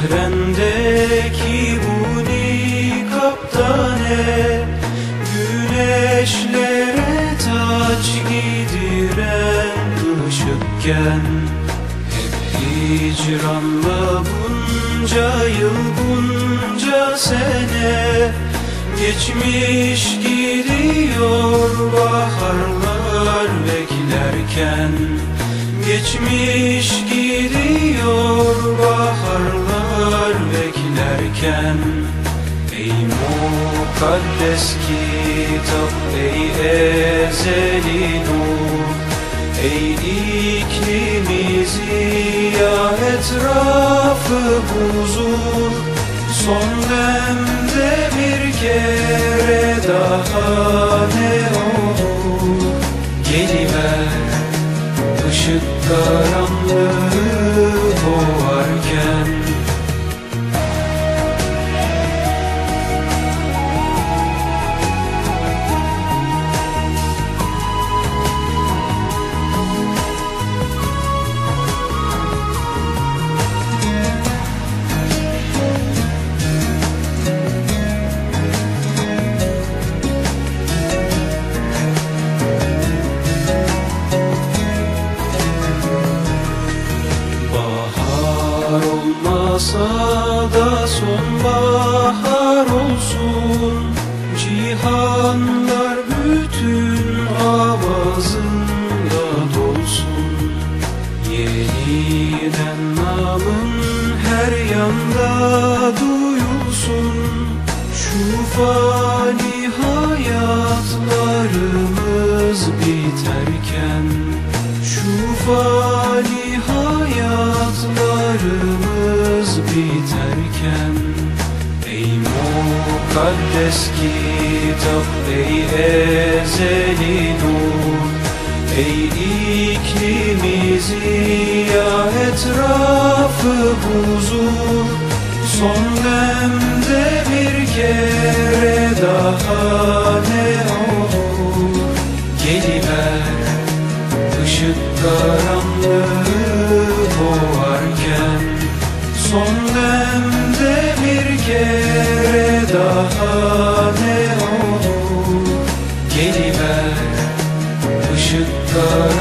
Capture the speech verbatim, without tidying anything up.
Çehrendeki bu nikaptane, güneşlere taç giydiren ışıkken, hep hicranla bunca yıl bunca sene geçmiş gidiyor baharlar beklerken. Geçmiş gidiyor baharlar beklerken. Ey mukaddes kitap, ey ezeli nur, ey iklimi ziya, etrafı huzur. Son demde bir kere daha ne olur, geliver ışık karanlığı boğarken. Olmasa da sonbahar olsun, cihanlar bütün avazında dolsun. Yeniden namın her yanda duyulsun, şu fani hayatlarımız biterken. Şu fani hayatlarımız biterken. Ey mukaddes kitap, ey ezeli nur, ey iklimi ziya, etrafı huzur. Son demde bir kere daha ne olur, geliver ışık karanlığı boğarken. Son demde bir kere daha ne olur, geliver ışık karanlığı